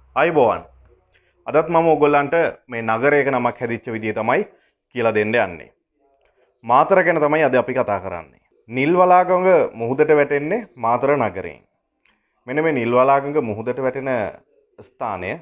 අයිබෝවන් අදත් මම ඔයගොල්ලන්ට මේ නගරයක නමක් හැදිච්ච විදිය තමයි කියලා දෙන්න යන්නේ. මාතර ගැන තමයි අද අපි කතා කරන්නේ. නිල්වලාගඟ මුහුදට වැටෙන්නේ මාතර නගරයෙන්. මෙන්න මේ නිල්වලාගඟ මුහුදට වැටෙන ස්ථානය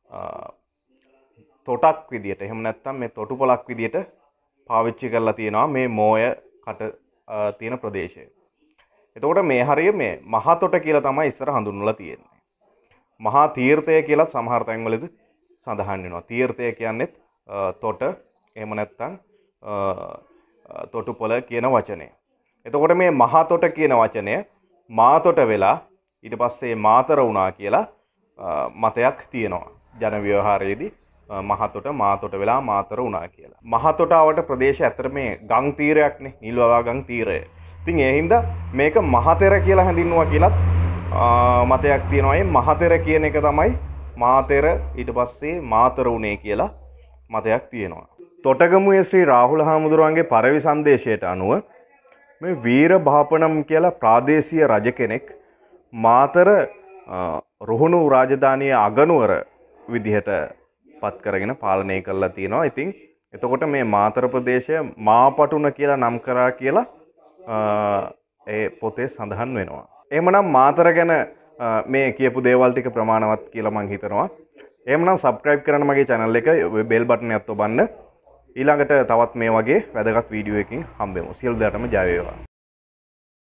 තොටක් විදියට එහෙම නැත්නම් මේ තොටුපළක් විදියට පාවිච්චි කරලා තියෙනවා මේ මෝය කට තියෙන ප්‍රදේශය. එතකොට මේ හරිය මේ මහා තොට කියලා තමයි ඉස්සර හඳුන්වලා තියෙන්නේ. මහා තීර්ථය කියලා සමහර තැන්වලදී සඳහන් වෙනවා. තීර්ථය කියන්නේත් තොට එහෙම නැත්නම් තොටුපළ කියන වචනය. එතකොට මේ මහා තොට කියන වචනය මාතොට වෙලා ඊට පස්සේ මාතර වුණා කියලා මතයක් තියෙනවා. ජන ව්‍යවහාරයේදී මහා තොට මාතොට වෙලා මාතර වුණා කියලා. මහා තොට ආවට ප්‍රදේශය ඇතර මේ ගම් තීරයක්නේ. නිල්වලා ගම් තීරය. ඉතින් ඒ හින්දා මේක මහතෙර කියලා හැඳින්වුවා කියලත් මතයක් තියෙනවා. මේ මහතෙර කියන එක තමයි මාතෙර ඊට පස්සේ මාතර උනේ කියලා මතයක් තියෙනවා. තොටගමුවේ ශ්‍රී රාහුල හාමුදුරුවන්ගේ පරවි සංදේශයට අනුව මේ වීර බාපනම් කියලා ප්‍රාදේශීය රජ කෙනෙක් මාතර රුහුණු රාජධානිය අගනුවර විදිහට පත් කරගෙන පාලනය කරලා තියෙනවා. ඉතින් එතකොට මේ මාතර ප්‍රදේශය මාපටුන කියලා නම් කරා කියලා ඒ පොතේ සඳහන් වෙනවා. එහෙමනම් මාතර ගැන මේ කියපු දේවල් ටික ප්‍රමාණවත් කියලා මම හිතනවා. එහෙමනම් subscribe කරන්න මගේ channel එක bell button එකත් ඔබන්න. ඊළඟට තවත් මේ වගේ වැදගත් වීඩියෝ එකකින් හම්බෙමු. සියලු දෙනාටම ජය වේවා.